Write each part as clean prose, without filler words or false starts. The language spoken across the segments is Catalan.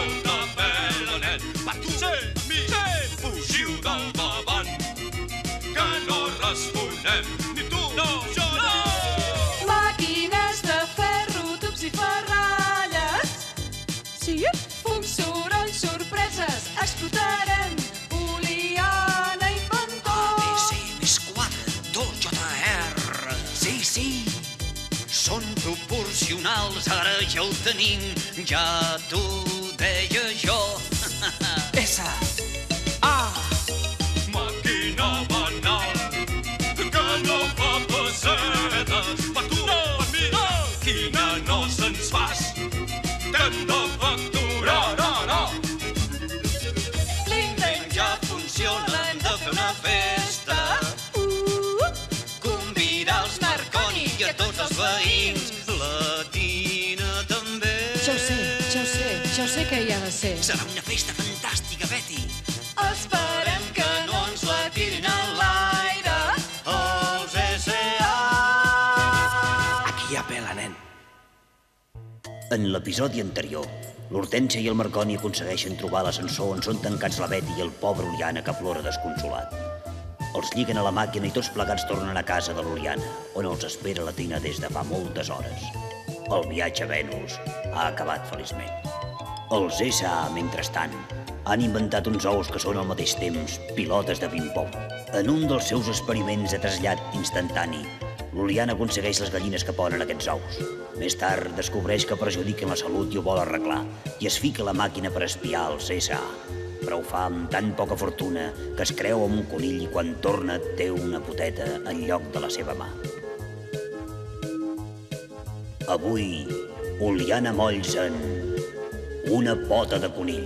de pelanet. Va, tu, fugiu del davant, que no responem. Ni tu, no, jo no. Màquines de ferro, tubs i ferralles. Sí, fum, soroll, sorpreses, explotarem. Oliana, inventor. ABC més 4, 2, JR. Sí, són proporcionals, ara ja ho tenim, ja t'ho deia jo. S, A. Màquina banal, que no fa pessetes. Va, tu, per mi, quina no se'ns fas, que hem de facturar. L'invent ja funciona, hem de fer una festa. Convidar els Marconi i a tots els veïns. La Tina també. Ja ho sé que hi ha de ser. Serà una festa fantàstica, Betty. Esperem que no ens la tirin a l'aire. Els S.A. Aquí hi ha pela, nen. En l'episodi anterior, l'Hortènsia i el Marconi aconsegueixen trobar l'ascensor on són tancats la Betty i el pobre Oliana, que plora desconsolat. Els lliguen a la màquina i tots plegats tornen a casa de l'Oliana, on els espera la Tina des de fa moltes hores. El viatge a Venus ha acabat feliçment. Els S.A., mentrestant, han inventat uns ous que són al mateix temps pilotes de ping-pong. En un dels seus experiments de trasllat instantani, l'Oliana aconsegueix les gallines que ponen aquests ous. Més tard descobreix que perjudiquen la salut i ho vol arreglar, i es fica a la màquina per espiar els S.A. Però ho fa amb tan poca fortuna que es creu amb un conill i quan torna té una poteta en lloc de la seva mà. Avui, Oliana Molls en una pota de conill.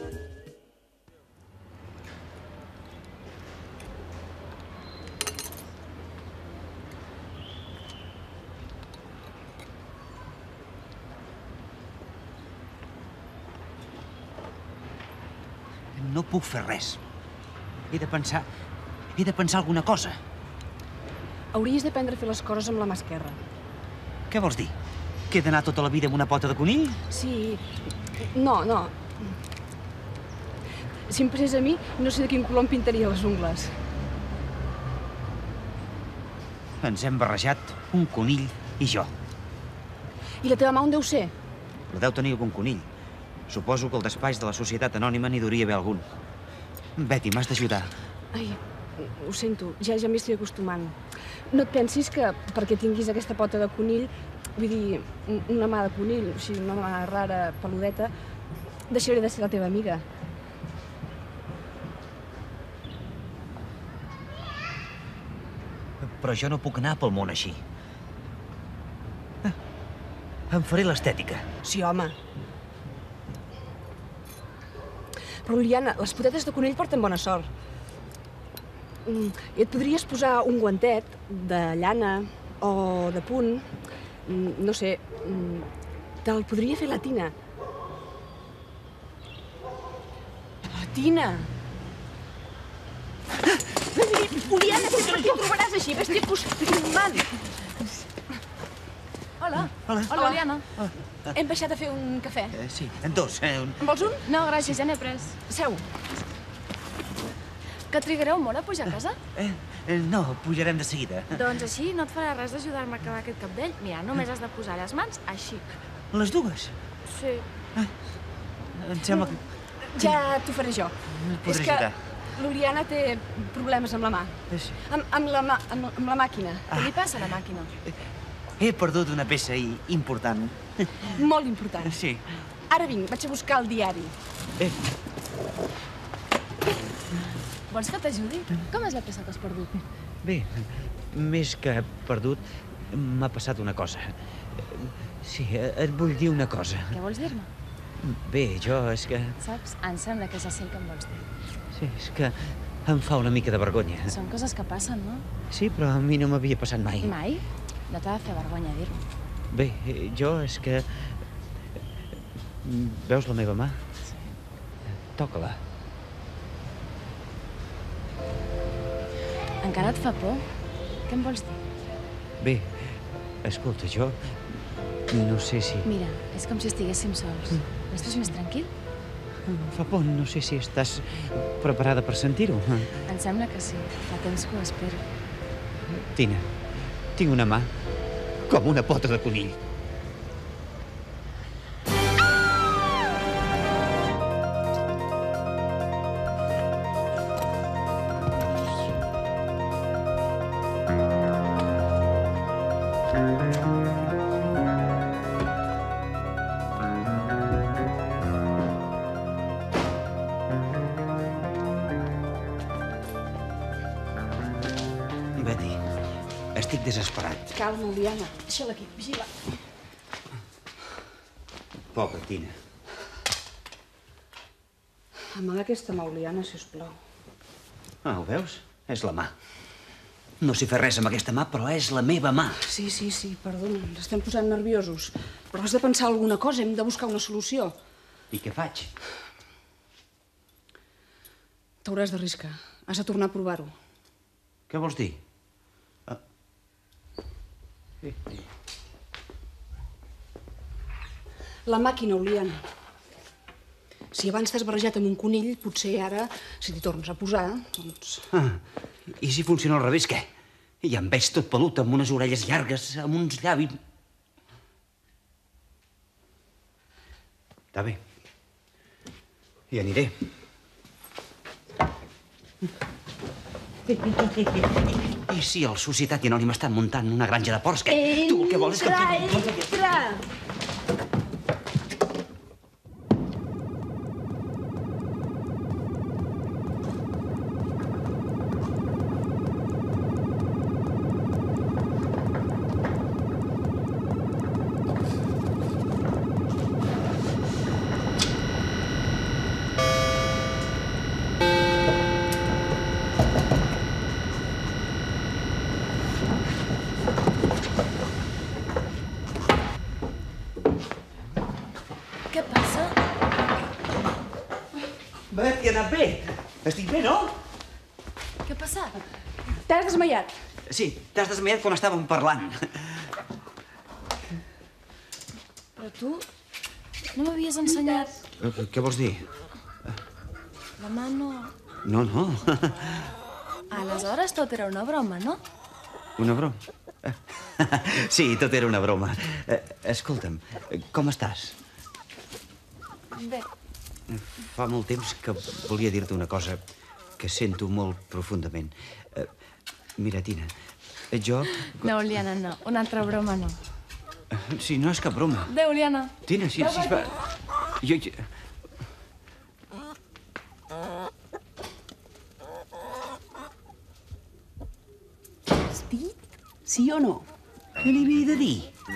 No puc fer res. He de pensar alguna cosa. Hauries d'aprendre a fer les coses amb la mà esquerra. Què vols dir? Que he d'anar tota la vida amb una pota de conill? Sí. No. Si em passés a mi, no sé de quin color em pintaria les ungles. Ens hem barrejat un conill i jo. I la teva mà on deu ser? La deu tenir algun conill. Suposo que al despatx de la Societat Anònima n'hi hauria haver algun. Betty, m'has d'ajudar. Ai, ho sento, ja m'hi estic acostumant. No et pensis que perquè tinguis aquesta pota de conill, vull dir, una mà de conill, o sigui, una mà rara, peludeta, deixaré de ser la teva amiga. Però jo no puc anar pel món així. Em faré l'estètica. Sí, home. Però, Liliana, les potetes de conill porten bona sort. I et podries posar un guantet de llana o de punt. No sé, te'l podria fer la Tina. La Tina! Oliana, sempre t'hi trobaràs així, ves-t'hi acostumant. Hola. Hola. Hola, Oliana. Hem baixat a fer un cafè. Sí, en dos. En vols un? No, gràcies, ja n'he pres. Seu. Que trigareu molt a pujar a casa? No, pujarem de seguida. Doncs així no et farà res d'ajudar-me a acabar aquest cabdell. Mira, només has de posar les mans així. Les dues? Sí. Em sembla que... Ja t'ho faré jo. Podré ajudar. L'Oriana té problemes amb la mà. Sí. Amb la màquina. Què li passa a la màquina? He perdut una peça important. Molt important. Sí. Ara vinc, vaig a buscar el diari. Vols que t'ajudi? Com és la peça que has perdut? Bé, més que perdut, m'ha passat una cosa. Sí, et vull dir una cosa. Què vols dir-me? Bé, jo és que... Saps? Em sembla que ja sé el que em vols dir. Sí, és que em fa una mica de vergonya. Són coses que passen, no? Sí, però a mi no m'havia passat mai. Mai? No t'ha de fer vergonya dir-ho. Bé, jo és que... Veus la meva mà? Sí. Toca-la. Encara et fa por? Què em vols dir? Bé, escolta, jo no sé si... Mira, és com si estiguéssim sols. Estàs més tranquil? Fa por, no sé si estàs preparada per sentir-ho. Em sembla que sí. Fa temps que ho espero. Tina, tinc una mà com una pota de conill. Betty, estic desesperat. Calma, Oliana. Deixa-la aquí, vigila. Pobra Tina. Amaga aquesta mà, Oliana, sisplau. Ah, ho veus? És la mà. No sé fer res amb aquesta mà, però és la meva mà. Sí, perdona, ens estem posant nerviosos. Però has de pensar alguna cosa, hem de buscar una solució. I què faig? T'hauràs d'arriscar. Has de tornar a provar-ho. Què vols dir? La màquina, Oliana. Si abans t'has barrejat amb un conill, potser ara, si t'hi tornes a posar, doncs... I si funciona al revés, què? Ja em veig tot pelut, amb unes orelles llargues, amb uns llavis... Està bé. Hi aniré. I si el Societat i Anònima estan muntant una granja de porcs, què? Tu el que vols és que... Entra! Què passa? Bet, he anat bé. Estic bé, no? Què ha passat? T'has desmaiat. Sí, t'has desmaiat quan estàvem parlant. Però tu no m'havies ensenyat... Què vols dir? La mà no... No, no. Aleshores tot era una broma, no? Una broma? Sí, tot era una broma. Escolta'm, com estàs? Bé. Fa molt temps que volia dir-te una cosa que sento molt profundament. Mira, Tina, jo... No, Oliana, no. Una altra broma, no. Sí, no és cap broma. Adéu, Oliana. Tina, sí, va... Jo... Has dit sí o no? Què li havia de dir?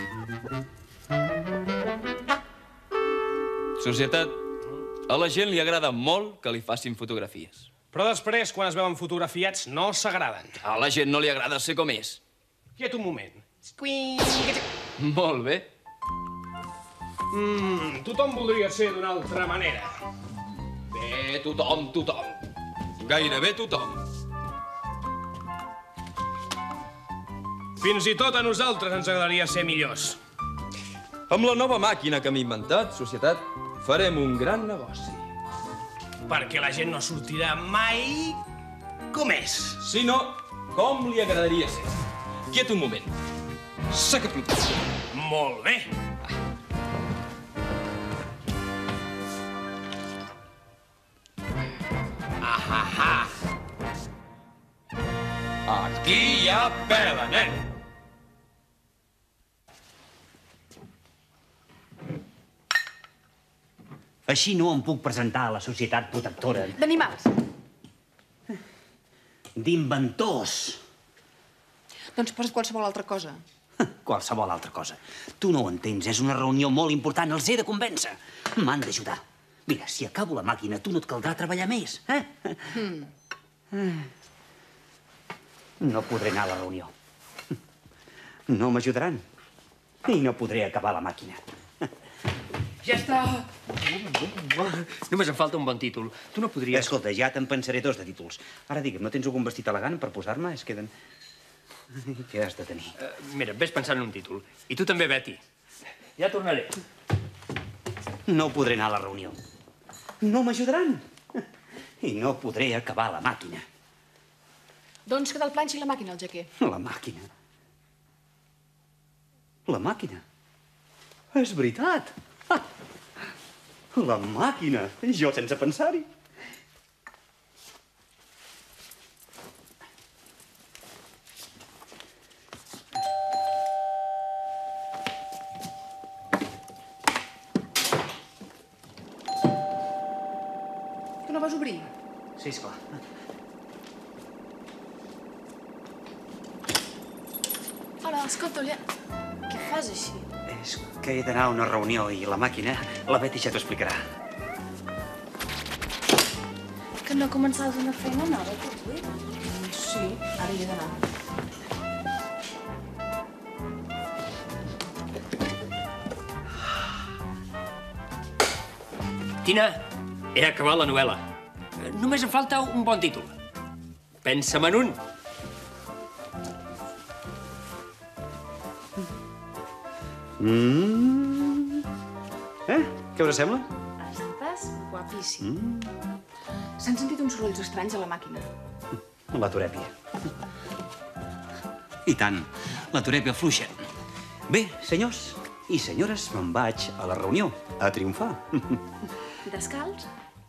Societat, a la gent li agrada molt que li facin fotografies. Però després, quan es veuen fotografiats, no s'agraden. A la gent no li agrada ser com és. Quiet un moment. Molt bé. Tothom voldria ser d'una altra manera. Bé, tothom. Gairebé tothom. Fins i tot a nosaltres ens agradaria ser millors. Amb la nova màquina que m'he inventat, societat, farem un gran negoci. Perquè la gent no sortirà mai com és. Si no, com li agradaria ser? Quiet un moment. Saca plutó. Molt bé. Ahaha. Aquí hi ha pela, nen. Així no em puc presentar a la societat protectora. D'animals. D'inventors. Doncs posa't qualsevol altra cosa. Qualsevol altra cosa. Tu no ho entens, és una reunió molt important, els he de convèncer. M'han d'ajudar. Mira, si acabo la màquina, tu no et caldrà treballar més, No podré anar a la reunió. No m'ajudaran. I no podré acabar la màquina. Ja està! Només em falta un bon títol. Tu no podries... Escolta, ja te'n pensaré dos de títols. Ara digue'm, no tens algun vestit elegant per posar-me? Es queden... Què has de tenir? Mira, ves pensant en un títol. I tu també, Betty. Ja tornaré. No podré anar a la reunió. no m'ajudaran. I no podré acabar la màquina. Doncs que te'l planxi la màquina, el jaquer. La màquina. La màquina. És veritat. La màquina. Jo sense pensar-hi. Tu no vas obrir? Sí, esclar. Hola, escolta, Olià, què fas així? És que he d'anar a una reunió i la màquina, la Betty ja t'ho explicarà. Que no començaves una feina nova, tu, avui? Sí, ara hi he d'anar. Tina, he acabat la novel·la. Només em falta un bon títol. Pensa-me'n un. Què us sembla? Estàs guapíssim. S'han sentit uns sorolls estranys a la màquina. La turèpia. I tant, la turèpia fluixa. Bé, senyors i senyores, me'n vaig a la reunió, a triomfar. Descalç?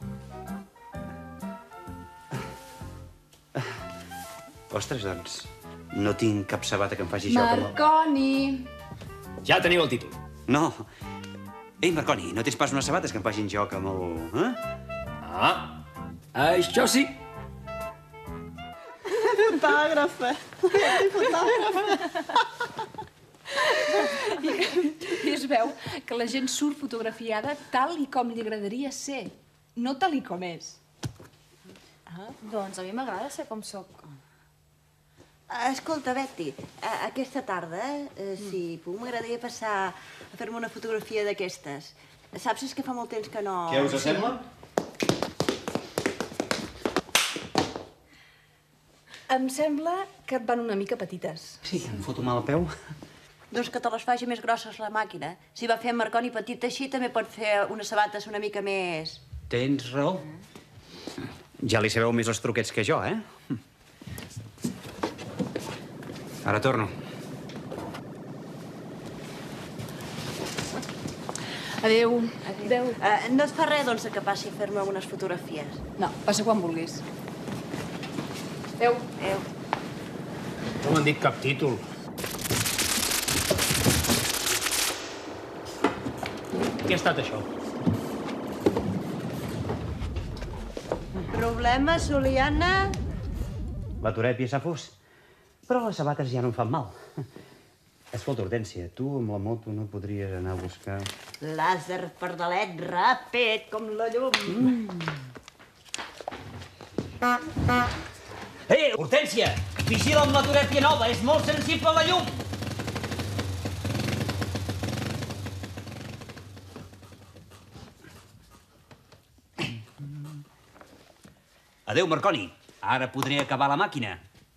Ostres, doncs, no tinc cap sabata que em faci joc amb el... Marconi! Ja teniu el títol. No. Ei, Marconi, no tens pas unes sabates que em facin joc amb el... Això sí. Fotògrafa! Fotògrafa! I es veu que la gent surt fotografiada tal i com li agradaria ser, no tal i com és. Doncs a mi m'agrada ser com sóc. Escolta, Betty, aquesta tarda, si puc, m'agradaria passar a fer-me una fotografia d'aquestes. Saps, és que fa molt temps que no... Què us sembla? Em sembla que et van una mica petites. Sí, em foto mal al peu. Doncs que te les faci més grosses la màquina. Si va fer en Marconi petit així, també pot fer unes sabates una mica més... Tens raó. Ja li sabeu més els truquets que jo, eh? Ara torno. Adéu. Adéu. No et fa res, doncs, que passi a fer-me unes fotografies. No, passa quan vulguis. Adéu. Adéu. No m'han dit cap títol. Què ha estat, això? Problemes, Oliana? La turèpia s'ha fos. Però les sabates ja no em fan mal. Escolta, Hortènsia, tu amb la moto no podries anar a buscar... Làser pardalet ràpid, com la llum. Ei, Hortènsia! Vigila amb la turèpia nova, és molt sensible a la llum! Adéu, Marconi. Ara podré acabar la màquina.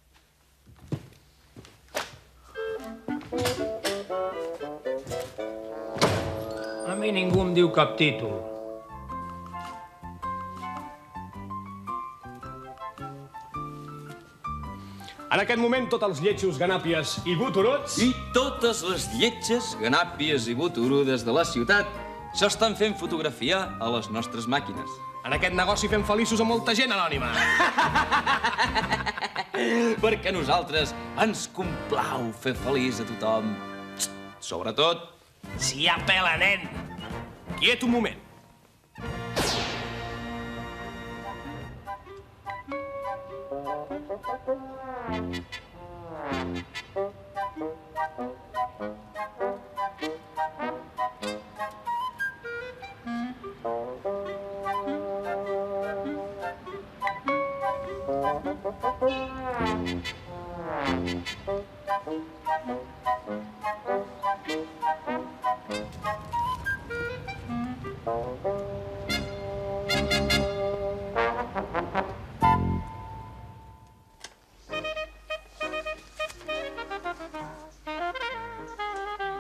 A mi ningú em diu cap títol. En aquest moment, tots els lletjos, ganàpies i boturuts... I totes les lletges, ganàpies i boturudes de la ciutat s'estan fent fotografiar a les nostres màquines. En aquest negoci fem feliços a molta gent anònima. Perquè a nosaltres ens complau fer feliç a tothom. Sobretot... Si hi ha pela, nen! Quiet un moment.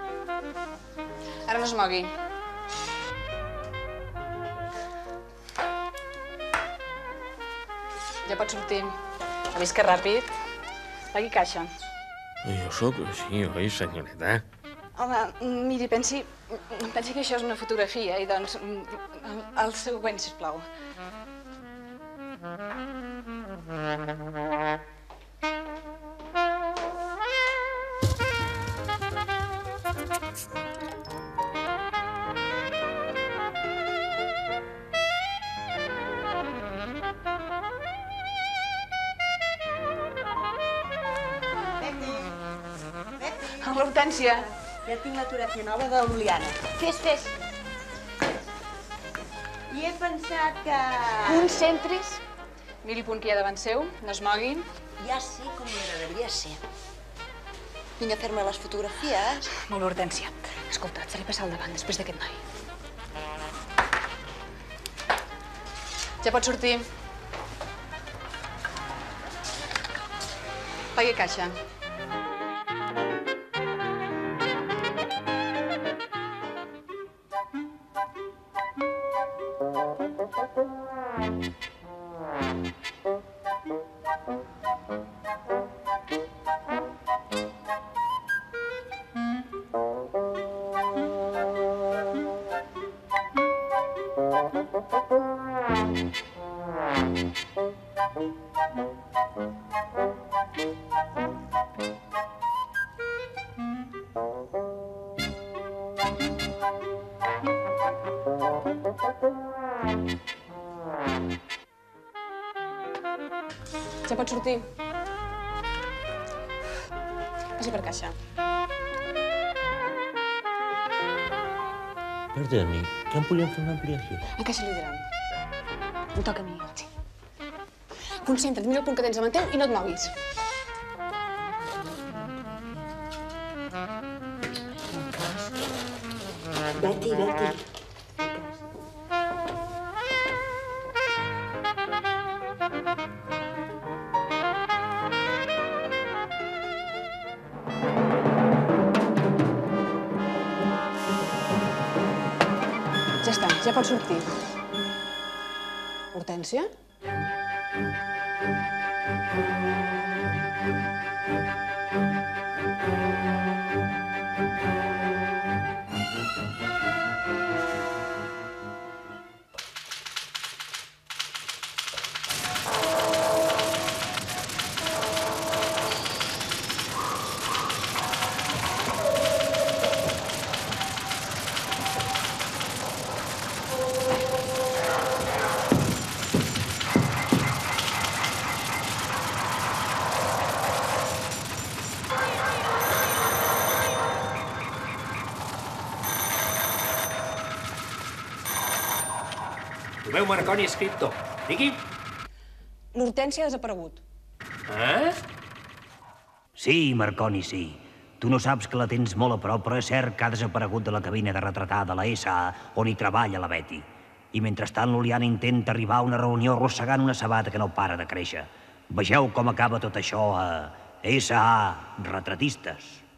Ara no es mogui. Ja pots sortir. Ha vist que ràpid? Pagui caixa. Jo sóc així, oi, senyoreta? Home, miri, pensi que això és una fotografia i, doncs, el següent, sisplau. L'Hortènsia. Ja tinc la fotografia nova de l'Uliana. Fes. I he pensat que... Concentris. Miri el punt que hi ha davant seu, no es moguin. Ja sé com m'agradaria ser. Vinc a fer-me les fotografies. Molt, Hortènsia. Escolta, et faré passar al davant després d'aquest noi. Ja pots sortir. Pagui caixa. Ja pots sortir. Passi per caixa. Perdoni, que em podríem fer una ampliació? A caixa li diran. Em toca a mi. Sí. Concentra't, mira el punt que tens davant teu i no et moguis. Betty. Ja està, ja pots sortir. Hortènsia? Trobeu Marconi escriptor. Digui. L'Hortènsia ha desaparegut. Sí, Marconi, sí. Tu no saps que la tens molt a prop, però és cert que ha desaparegut de la cabina de retratar de la SA, on hi treballa la Betty. I mentrestant l'Uliana intenta arribar a una reunió arrossegant una sabata que no para de créixer. Vegeu com acaba tot això a SA Retratistes.